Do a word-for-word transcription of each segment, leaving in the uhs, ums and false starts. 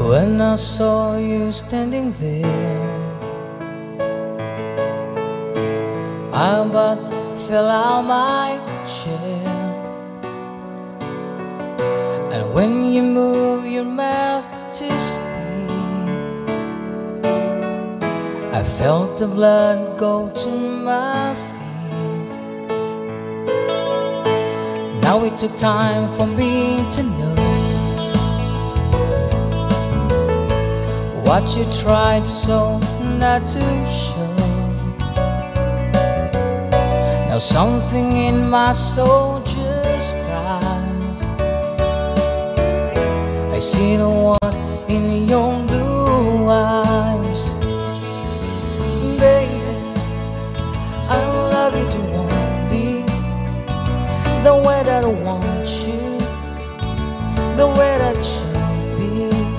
When I saw you standing there, I about fell out my chair. And when you move your mouth to speak, I felt the blood go to my feet. Now it took time for me to know what you tried so not to show. Now something in my soul just cries. I see the one in your blue eyes. Baby, I love you to want me the way that I want you, the way that should be.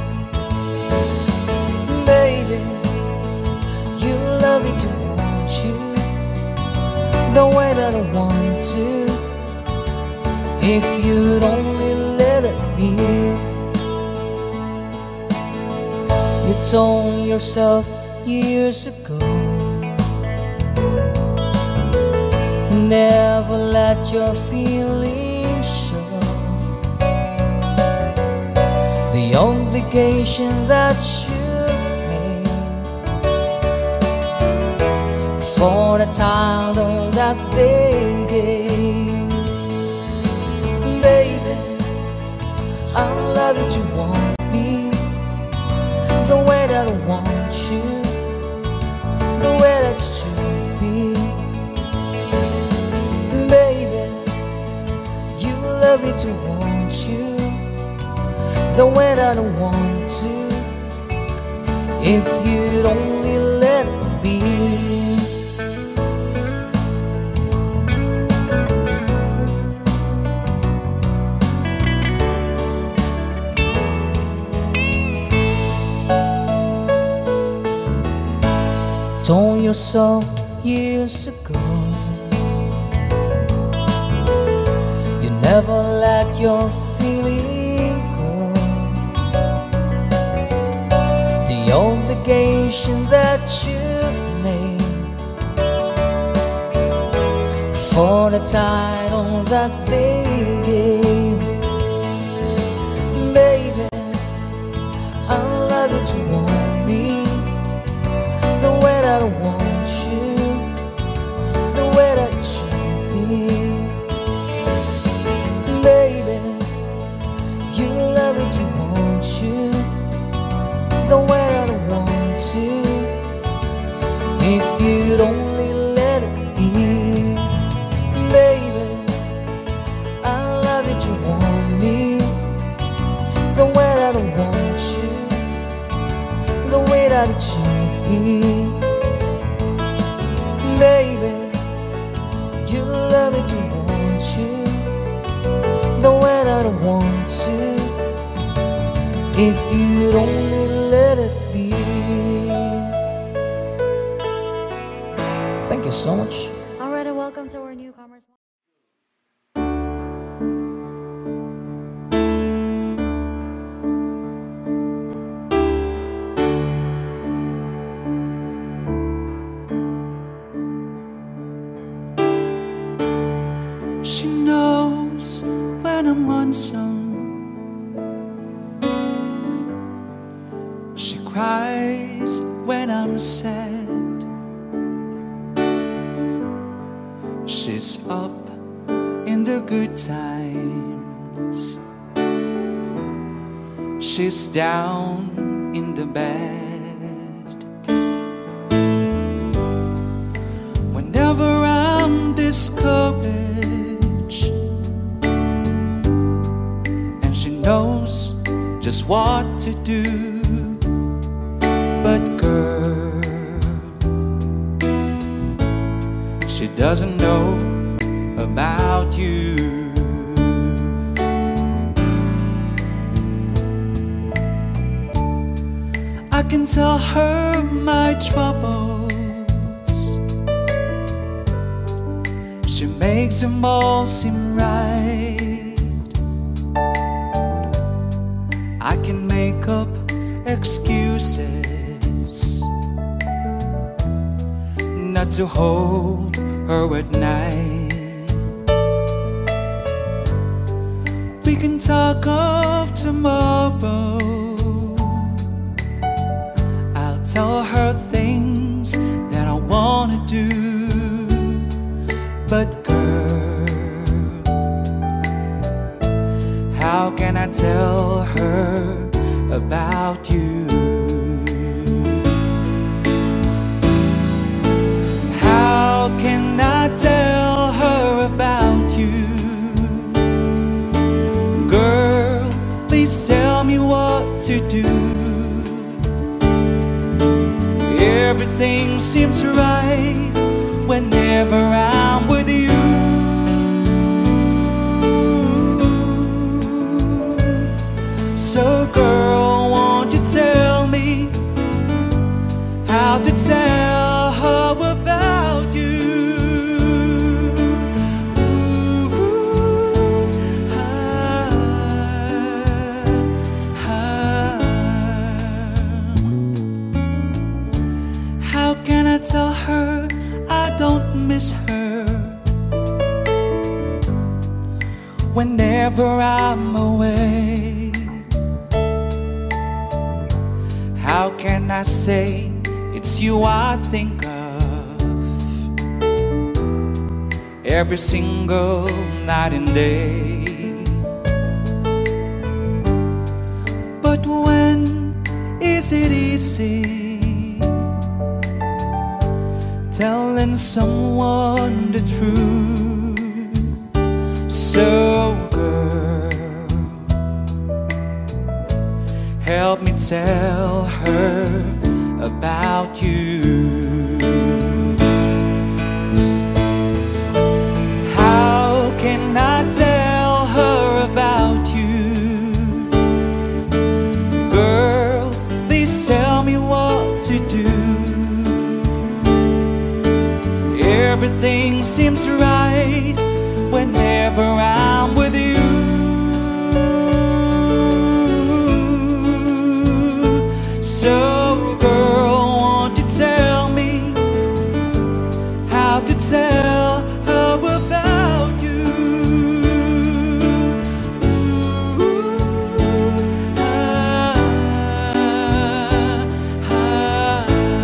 Baby, you love me to want you the way that I want to. If you'd only let it be. You told yourself years ago, never let your feelings show. The obligation that you made for the title that they gave. Baby, I love you to want me the way that I want you, the way that you should be. Baby, you love me to want you the way that I want to. If you'd only let me. Told yourself years ago, you never let your feeling go. The obligation that you made for the title that they gave. Baby, I love you to want me the way that I want you, the way that it should be. Baby, you love me to want you the way that I want to. If you'd only let it be. Baby, I love you to want me the way that I want you, the way that it should be. Baby, you love me to want you the way that I want to. If you'd only let it be. Thank you so much. Alright, welcome to our newcomers. She knows when I'm lonesome. She cries when I'm sad. She's up in the good times. She's down in the bad. Whenever I'm discouraged, and she knows just what to do. But girl, she doesn't know about you. I can tell her my troubles. She makes them all seem right. I can make up excuses not to hold her at night. We can talk of tomorrow. I'll tell her things that I wanna do. But girl, how can I tell her about you? How can I tell her about you? Girl, please tell me what to do. Everything seems right whenever I'm with you. So girl, won't you tell me how to tell her about you? Ooh, ah, ah. How can I tell her I don't miss her whenever I'm away? How can I say it's you I think of every single night and day? But when is it easy telling someone the truth? So girl, help me tell her about you. How can I tell her about you? Girl, please tell me what to do. Everything seems right whenever I'm with you. So girl, won't you tell me how to tell her about you? Ooh, ah, ah,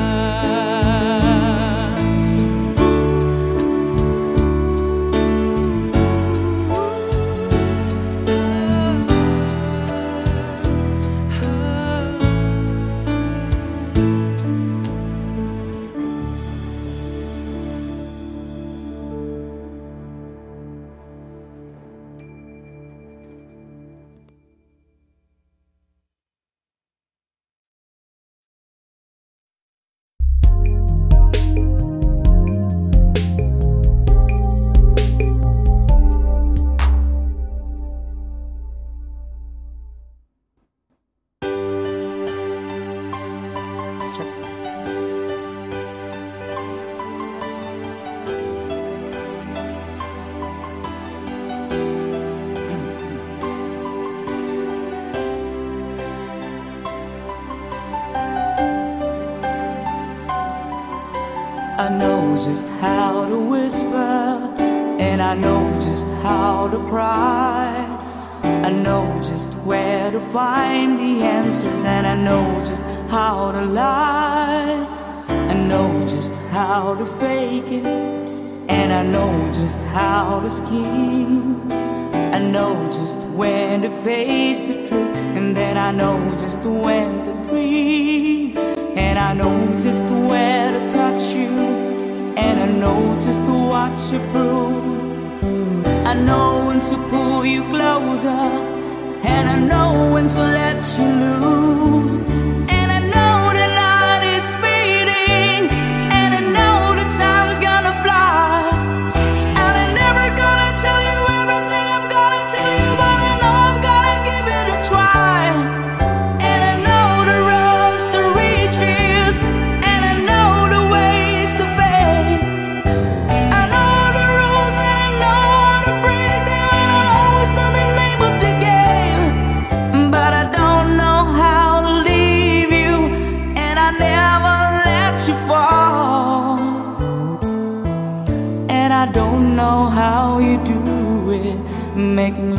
I know just how to whisper, and I know just how to cry. I know just where to find the answers, and I know just how to lie. I know just how to fake it, and I know just how to scheme. I know just when to face the truth, and then I know just when to dream. And I know just where to touch you, and I know just what you prove. I know when to pull you closer, and I know when to let you loose. And I know the night is fading, and I know the time's gonna fly. And I'm never gonna tell you everything I'm gonna tell you, but I know I'm gonna give it a try. And I know the roads to reaches, and I know the ways to fade. I know the rules, and I know how to break them, and I know it's not the name of the game. But I don't know how to live making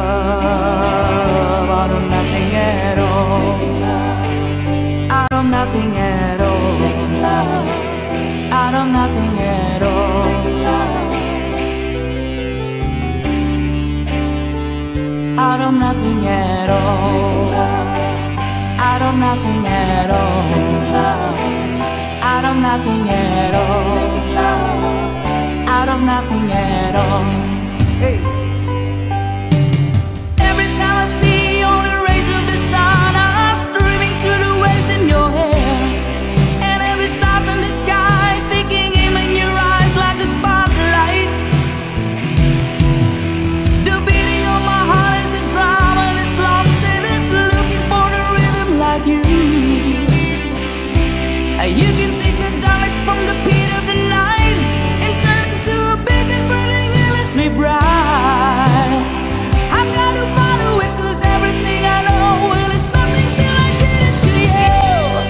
love out of nothing at all, out of nothing at all, out of nothing at all, out of nothing at all, out of nothing at all, out of nothing at all, out of nothing at all. Hey. Every time I see only rays of the sun are streaming through the waves in your hair, and every star's in the sky is taking aim in your eyes like a spotlight. The beating of my heart is a drum and it's lost and it's looking for the rhythm like you. You can take the darkness from the pit of the night and turn into a big and burning endlessly bright. I've got to follow it 'cause everything I know, well, it's nothing till I get it to you.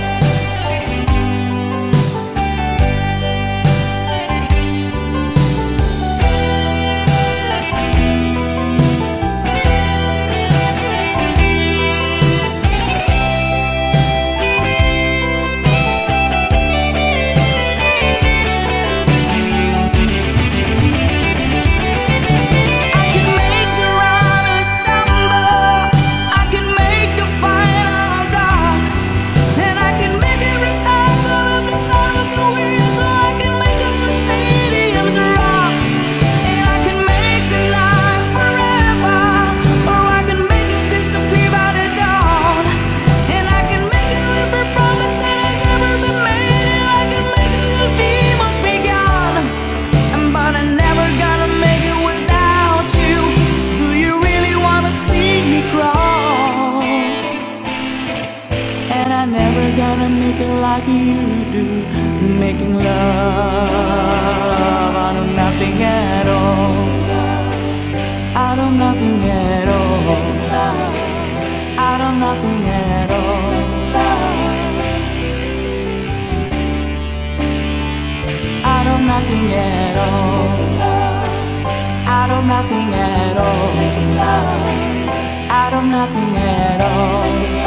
Like you do, making love out of nothing at all, out of nothing at all, out of nothing at all, out of nothing at all, out of nothing at all, out of nothing at all.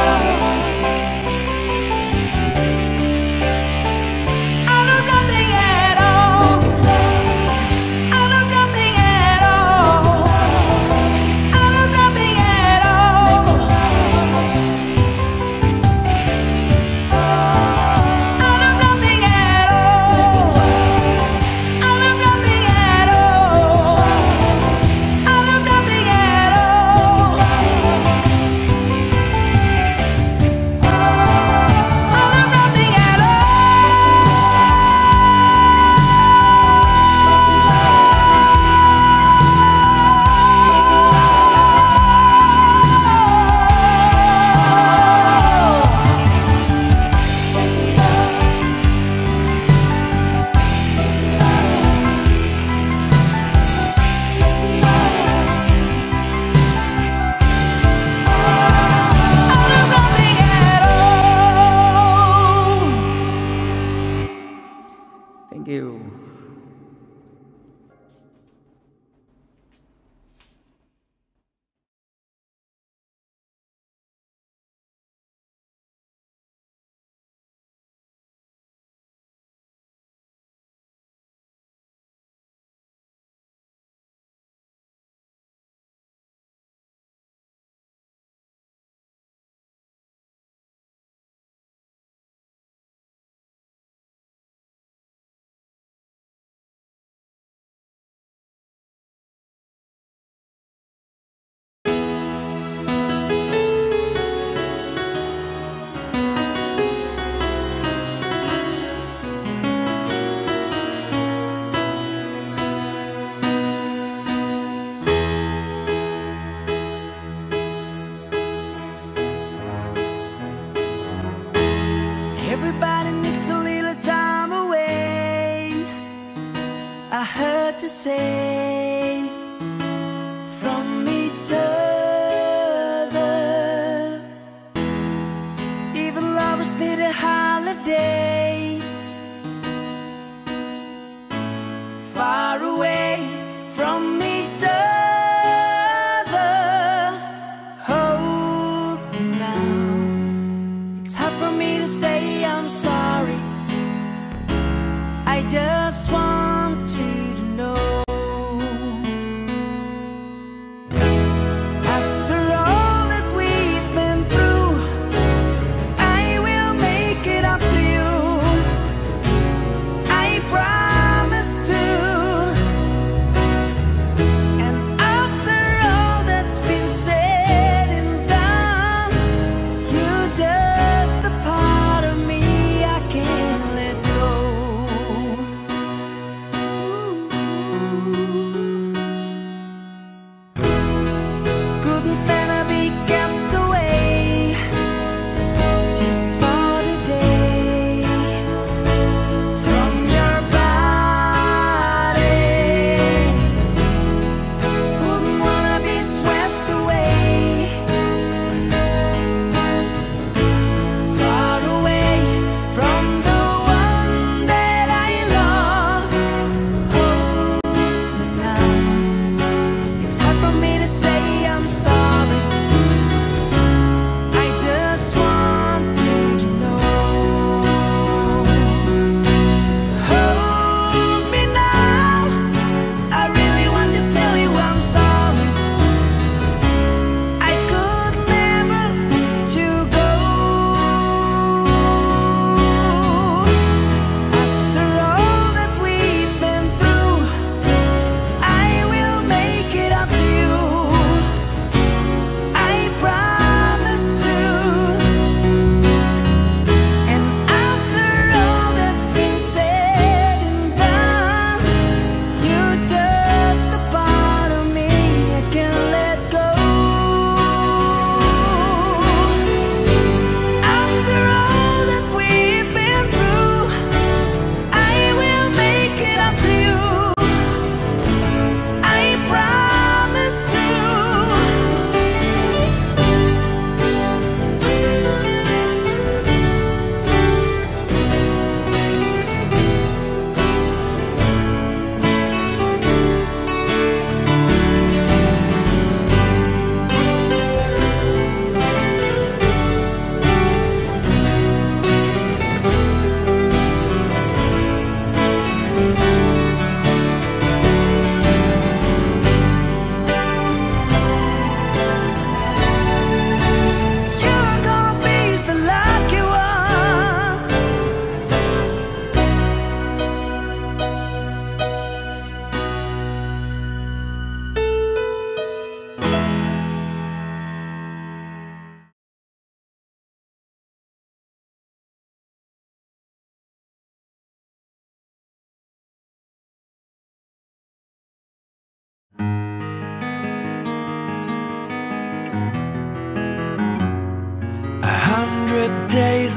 Thank you. Everybody needs a little time away, I heard to say, from each other. Even lovers need a holiday, far away from each other.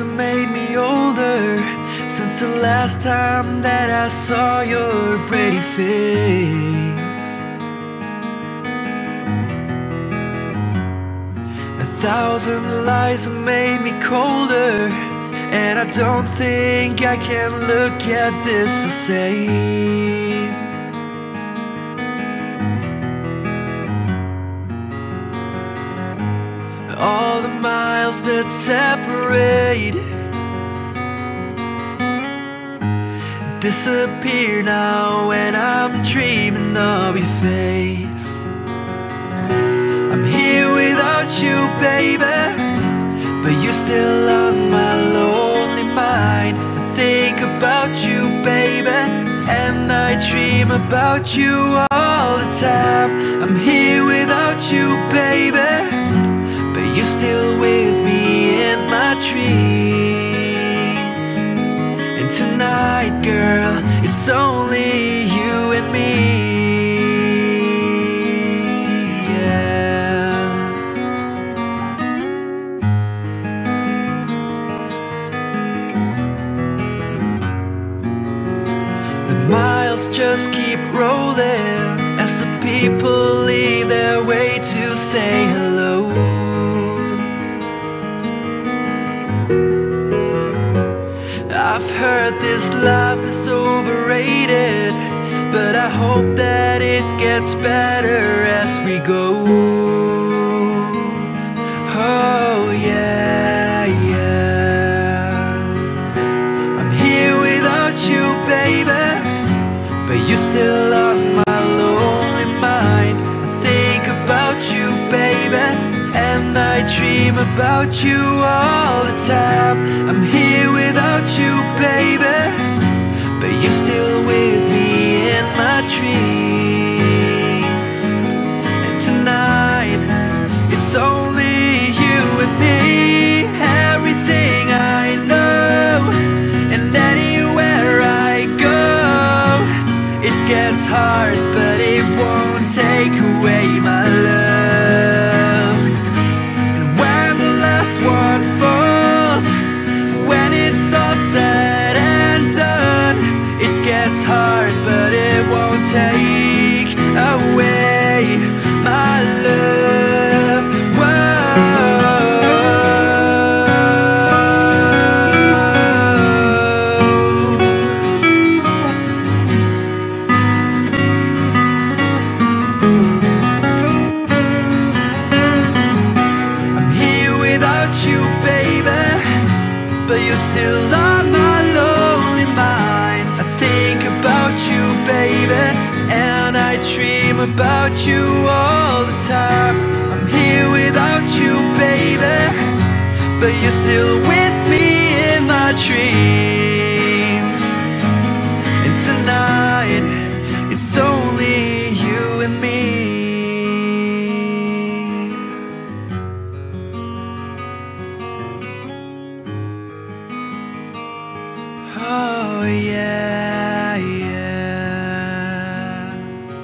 have made me older since the last time that I saw your pretty face. A thousand lies have made me colder, and I don't think I can look at this the same. All the miles that separate disappear now when I'm dreaming of your face. I'm here without you, baby, but you're still on my lonely mind. I think about you, baby, and I dream about you all the time. I'm here without you, baby, but you're still with me in my dreams. And tonight, girl, it's only you and me. Yeah. The miles just keep rolling as the people leave their way to say hello. I've heard this life is overrated, but I hope that it gets better as we go. Oh yeah, yeah. I'm here without you, baby, but you're still on my lonely mind. I think about you, baby, and I dream about you all the time. I'm here without you, baby, but you're still with me in my dreams. And tonight, it's only you and me. Everything I know, and anywhere I go, it gets hard, but it won't take away my love. And when the last one falls, when it's all said and done, it gets hard, but it won't take away my love. Whoa. I'm here without you, baby, but you're still on my lonely mind. I think about you, baby, and I dream about you all the time. I'm here without you, baby, but you're still with me in my dreams. And tonight, it's only you and me. Oh yeah, yeah.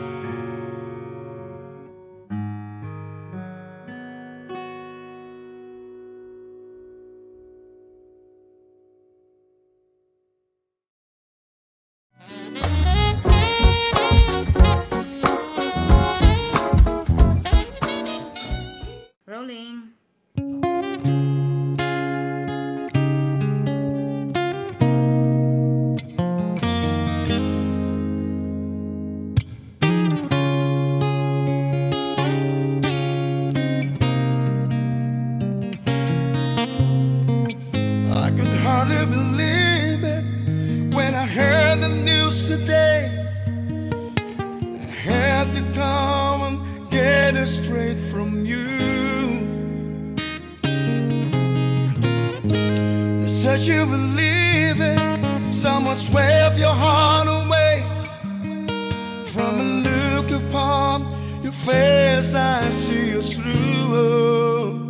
Rolling. I could hardly believe it when I heard the news today. I had to come and get it straight from you. They said you believe it, someone swept your heart away. From a look upon your face, I see you through.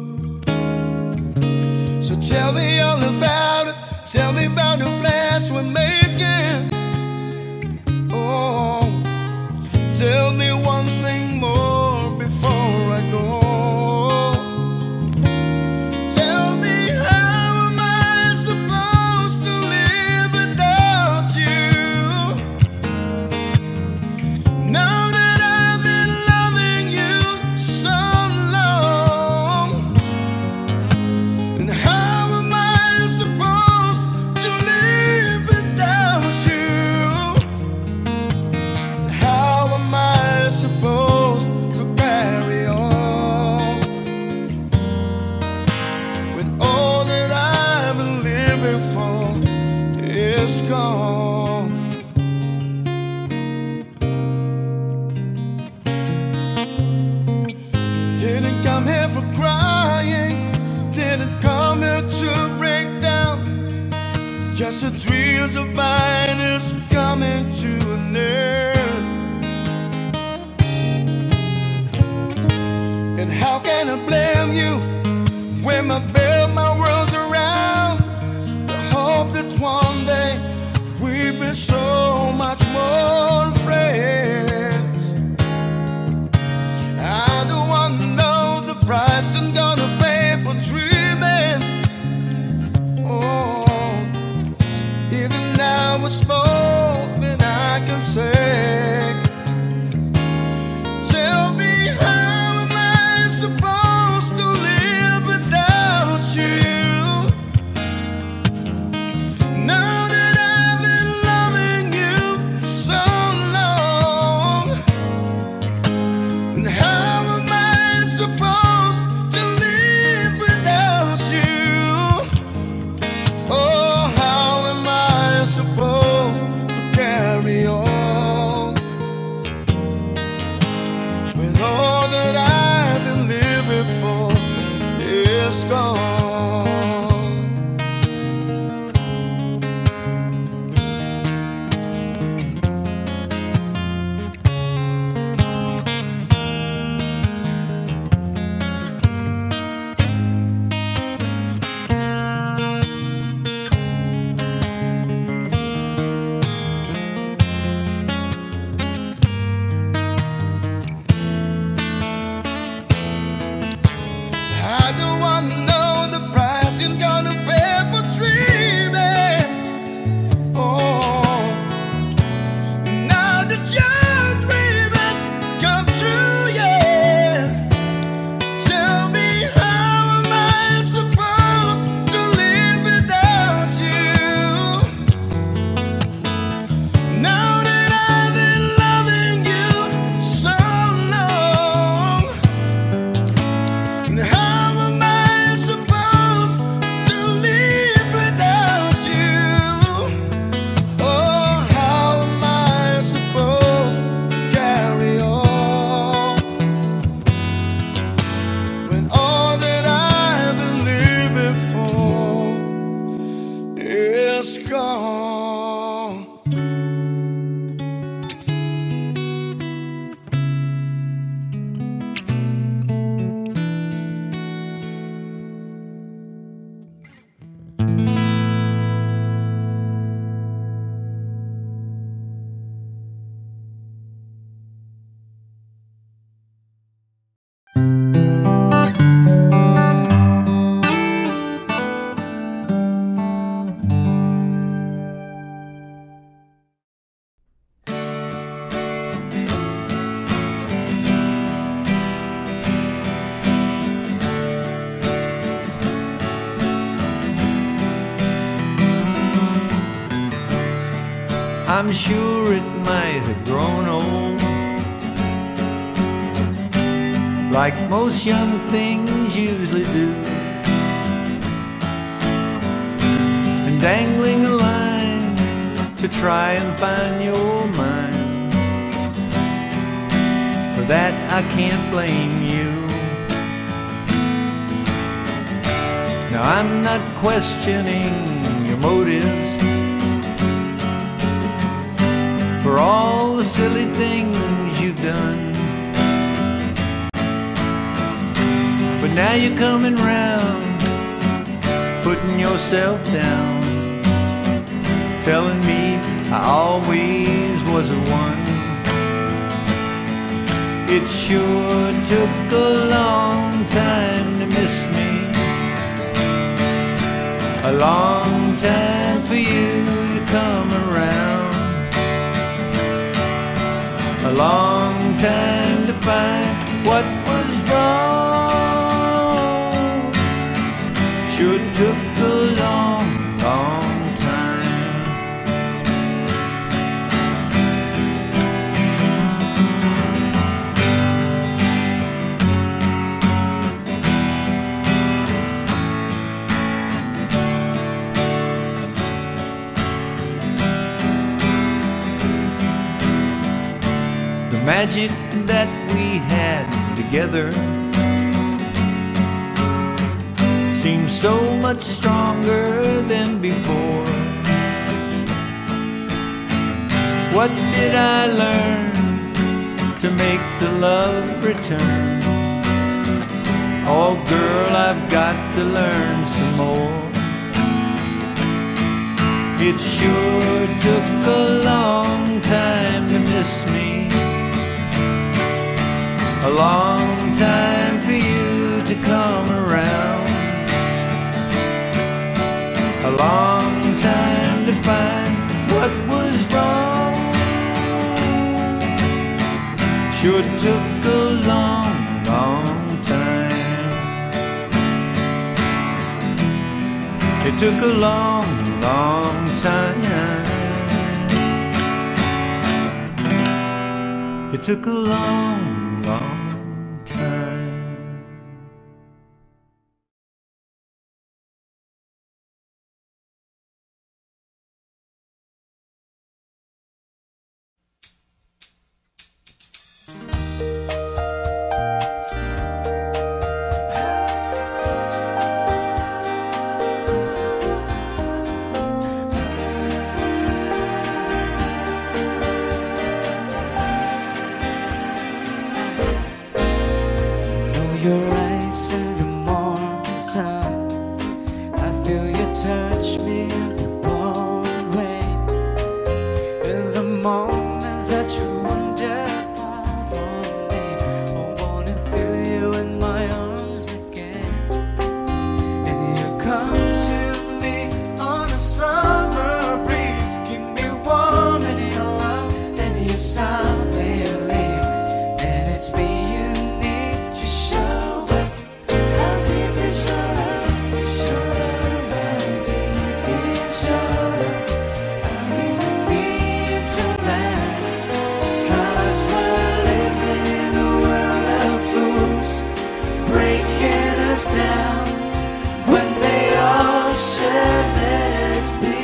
So tell me all about it. Tell me about the plans we're making. Oh, tell me one thing more before I go. Tell me how am I gone. Didn't come here for crying, didn't come here to break down. Just the dreams of mine is coming to an end. And how can I blame you when I build my world around the hope that one day we'll be so much more friends? I don't want to know the price I'm gonna pay for dreaming. Oh, even now it's more than I can say. Tell me, how am I supposed to live without you? Now that I've been loving you so long, and how am I supposed to live without you? Oh, how am I supposed to carry on when all that I've been living for is gone? I don't want to know the price you're gonna pay for dreaming. Oh, now that your dream has come true, yeah. Tell me, how am I supposed to live without you? Now that I've been loving you so long, and how am I supposed to live without you? Oh, how am I supposed to carry on when all that I've been living for is gone? I'm sure it might have grown old, like most young things usually do, and dangling a line to try and find your mind. For that I can't blame you. Now I'm not questioning your motives for all the silly things you've done, but now you're coming round, putting yourself down, telling me I always was the one. It sure took a long time to miss me, a long time for you to come around, a long time to find what was wrong. Sure took a long, long time. magic that we had together seems so much stronger than before. What did I learn to make the love return? Oh girl, I've got to learn some more. It sure took a long time to miss me, a long time for you to come around, a long time to find what was wrong. Sure took a long, long time. It took a long, long time. It took a long, long time. Your eyes in the morning sun, I feel you touch me in the pouring rain. In the moment that you wander far from me, I wanna feel you in my arms again. And you come to me on a summer breeze, keep me warm in your love, and you softly leave. And it's me you need to show. How deep is your love? Show love, how deep is your love? I really need to learn, 'cause we're living in a world of fools, breaking us down when they all should let us be.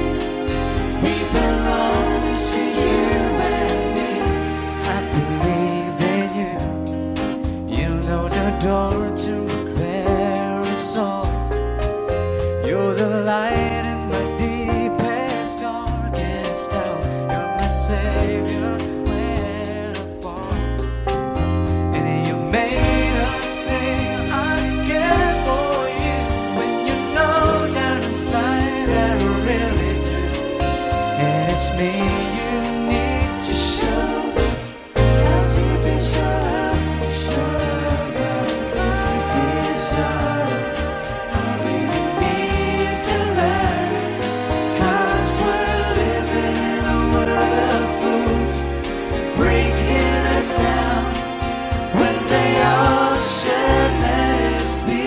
We belong to you and me. I believe in you. You know the door to my very soul. You're the light in my deepest, darkest hour. You're my savior when I fall. And you made a thing I care for you, when you know down inside that I really do. And it's me you need to show. How deep is your love? Show love, how deep is your love? I really need to learn, 'cause we're living in a world of fools, breaking us down when they all should let us be.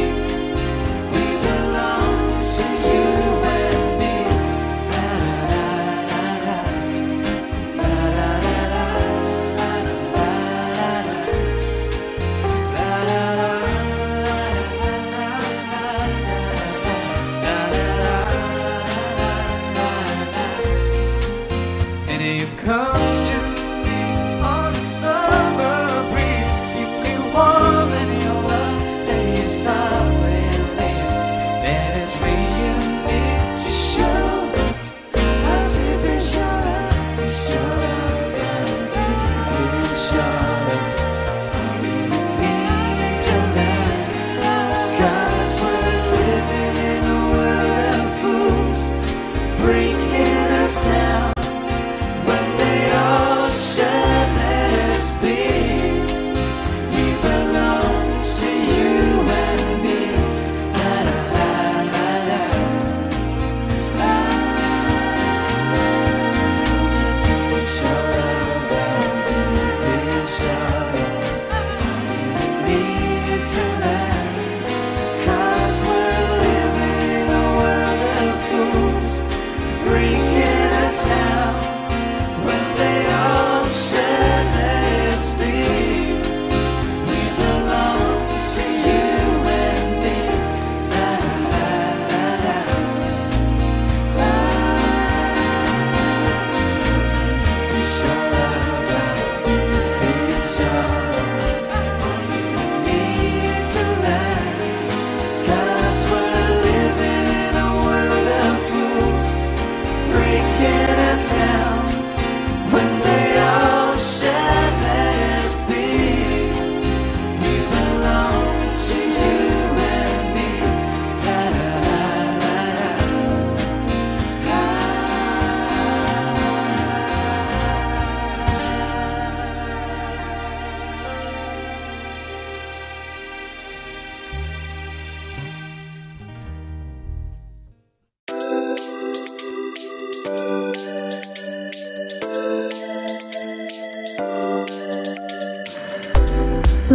We belong to you and me. La, la, la, la, la.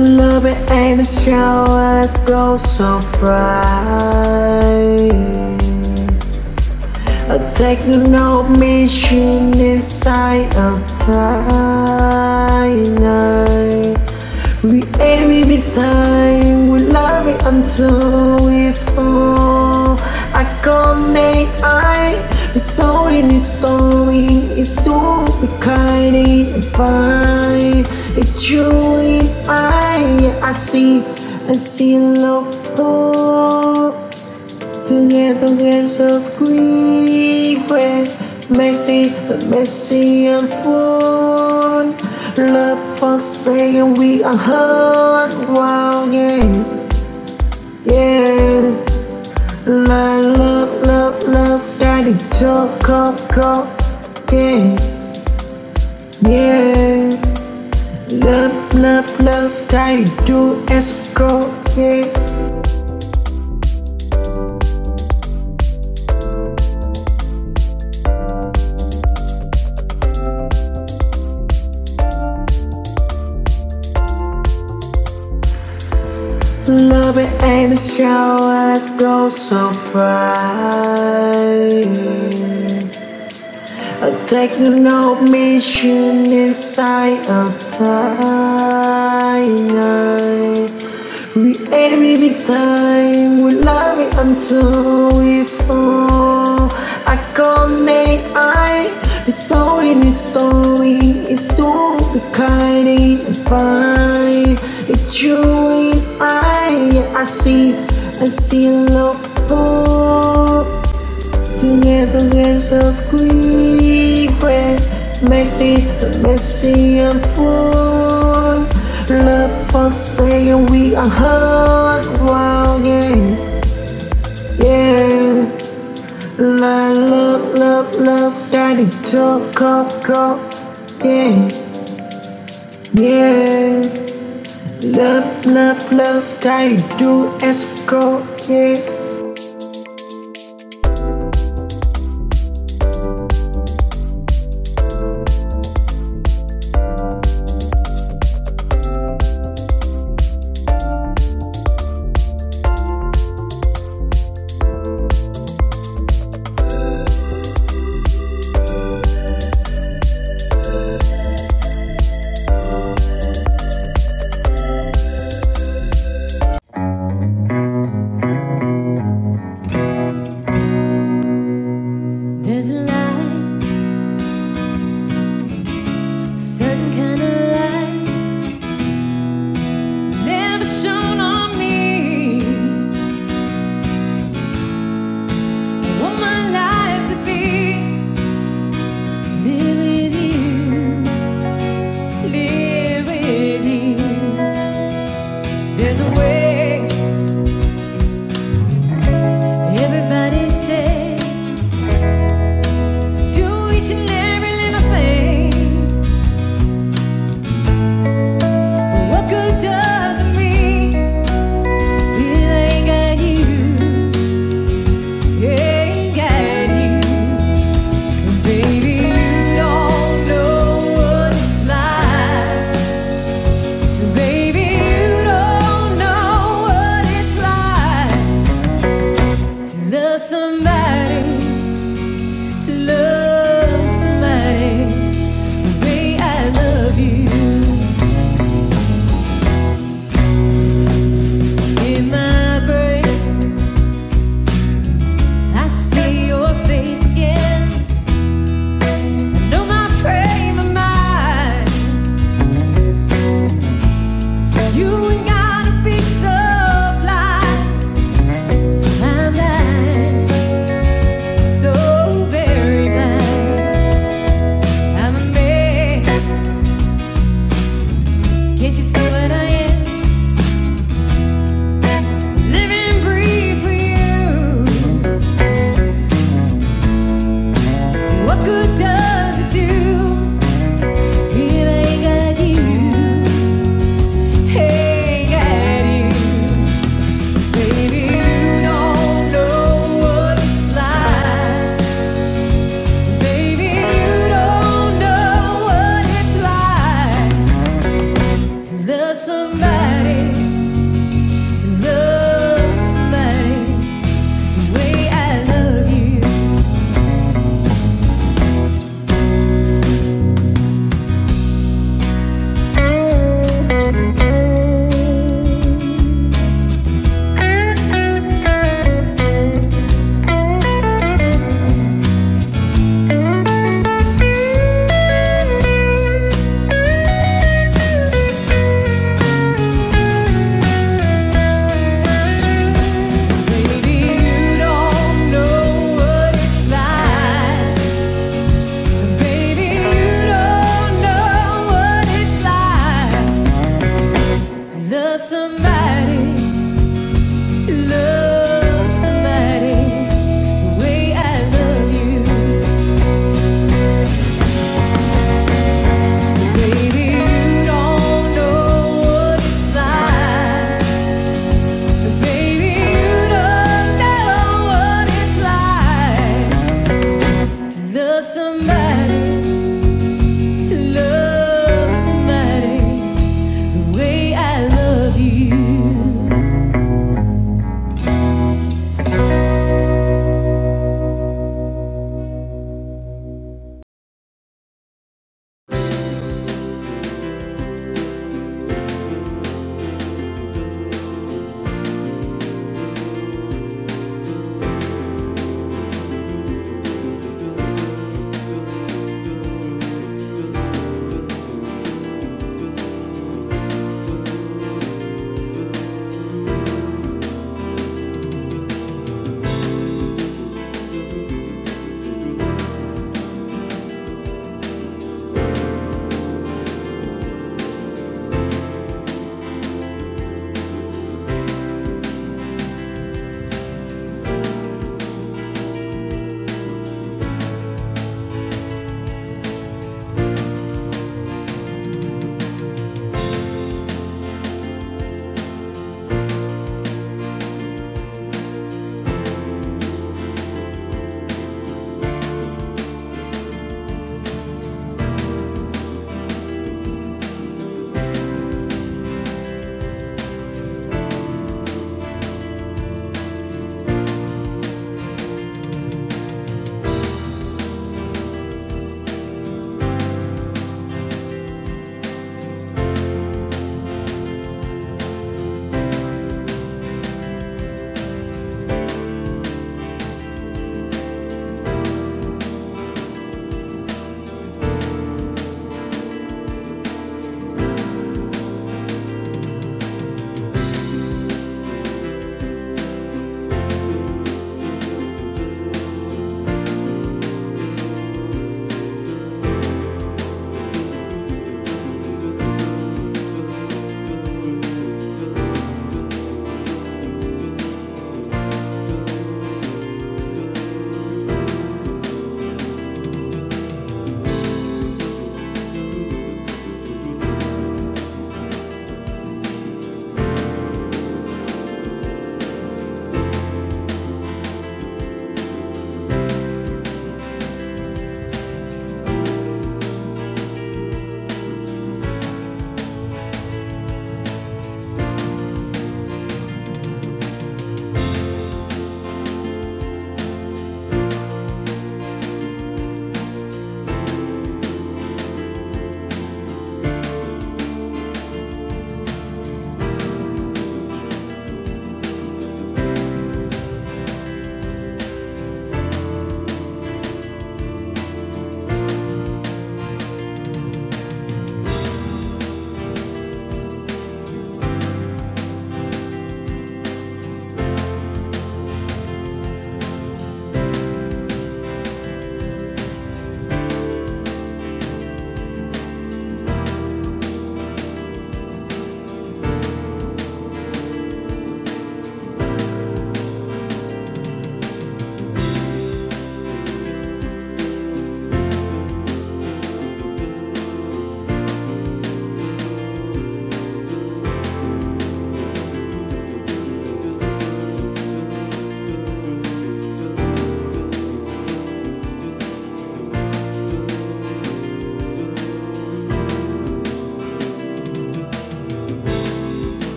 Love it and the showers go so bright. A second of mission inside of time. We aim it this time, we love it until we fall. I can't make I. The story is story is too kind and fine. It's you in I, I see, I see love pour. Together we're so sweet, messy, messy and fun. Love for saying we are hurt, wow, yeah, yeah. Love, love, love, love, starting to go, go, yeah, yeah. Love, love, love, starting to escort, yeah. Love it and the showers go so bright. A second of mission inside of time. We aim it this time, we love it until we fall. I can't make I. The story is story is too kind and fine. It's you in I, I see, I see love pour. Together we're so sweet, messy, messy and fun. Love for saying we are hurt, wow, yeah, yeah. Love, love, love, love, starting to go, go, yeah, yeah. Love, love, love, starting to escort, yeah.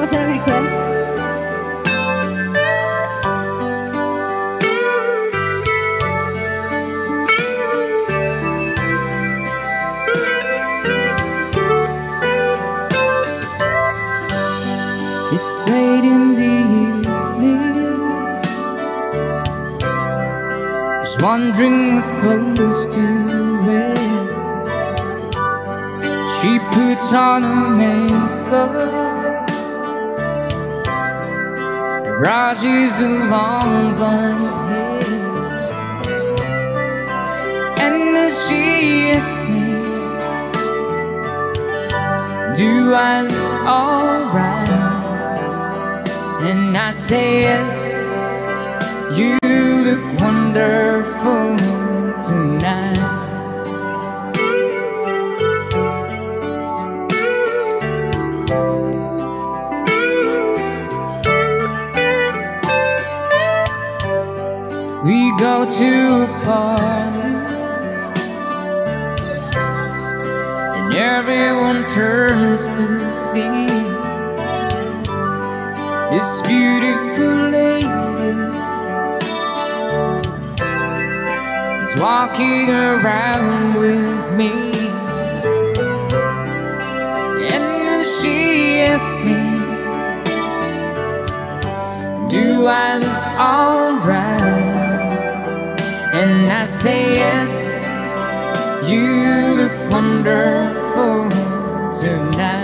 personal request. It's late in the evening, just wondering what clothes to wear. She puts on her makeup, brushes her long blonde hair, and as she asks me, do I look alright? And I say yes, you look wonderful tonight. We go to a party and everyone turns to see this beautiful lady is walking around with me, and then she asks me, do I look alright? And I say yes, you look wonderful tonight.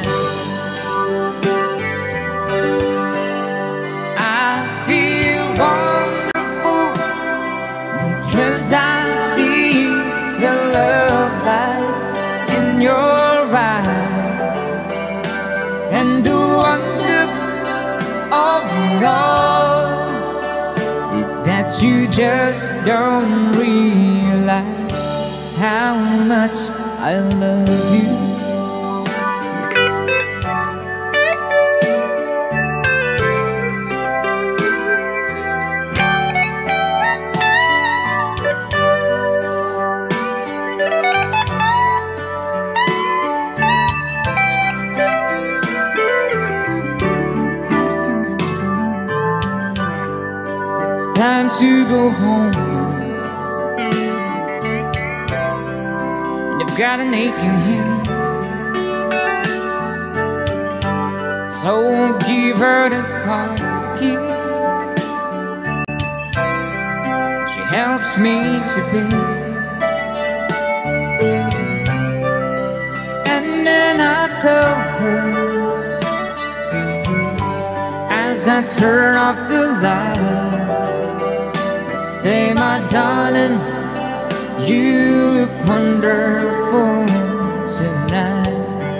Wonderful because I see the love lights in your eyes, and the wonder of it all is that you just don't realize how much I love you. Time to go home, and I've got an aching head, so I'll give her the car keys. She helps me to bed, and then I tell her as I turn off the light, say, my darling, you look wonderful tonight.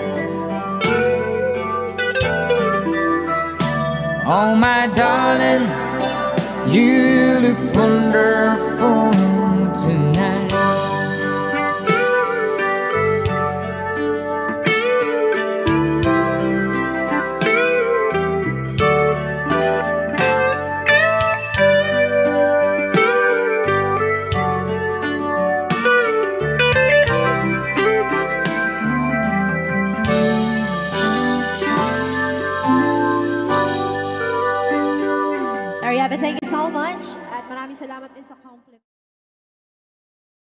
Oh, my darling, you look wonderful tonight. Thank you so much. At maraming salamat din sa compliment.